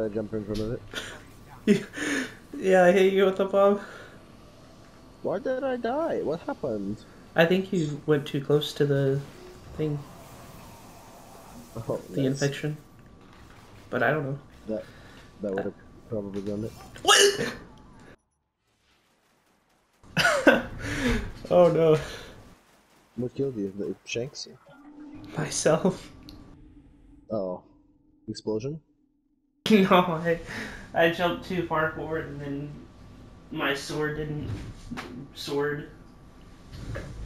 I jumped in front of it. Yeah, I hit you with the bomb. Why did I die? What happened? I think you went too close to the thing, Oh, the nice. infection. But I don't know. That that would have probably done it. What? Oh no. What killed you? The Shanks? Myself. Oh, explosion? No, I jumped too far forward and then my sword didn't sword.